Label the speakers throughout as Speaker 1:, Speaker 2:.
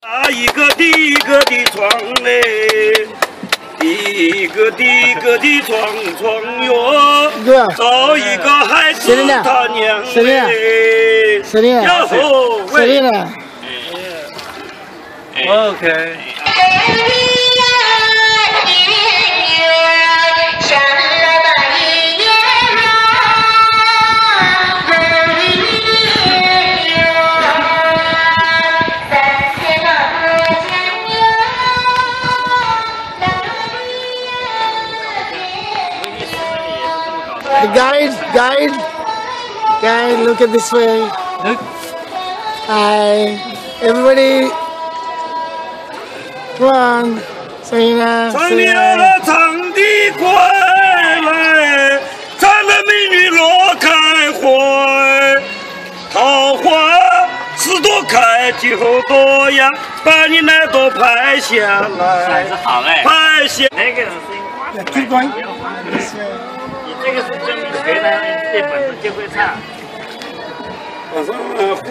Speaker 1: 啊，一个的床嘞，一个的床哟，找一个孩子他娘嘞，然后喂 ，OK。
Speaker 2: Guide, look at this way.
Speaker 1: Look.
Speaker 2: Hi, everybody. Come on, Selina.
Speaker 1: 唱呀唱的快来，唱的美女乐开怀，桃花10朵开就多呀，把你那朵拍下来。好嘞，拍下。那个人声音哇，
Speaker 2: Keep going.
Speaker 1: 这个是证明学了这本子就会唱。我说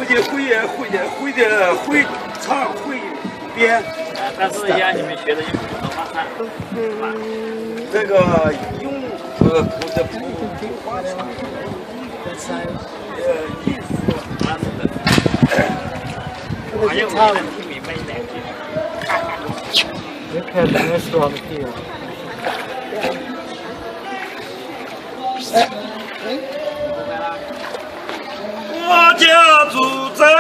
Speaker 1: 会唱会编。但是让你们学的用普通话唱。这个用不话唱。意思他是的。还有我们听明白一点。You can rest on here. 我家住在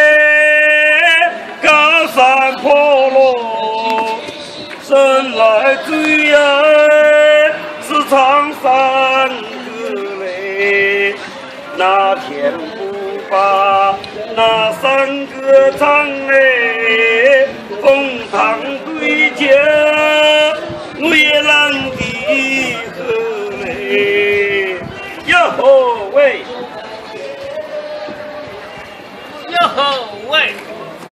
Speaker 1: 高山坡落，生来最爱是唱山歌嘞。那天不把那山歌唱嘞，凤堂对酒月朗的河嘞，哟吼喂！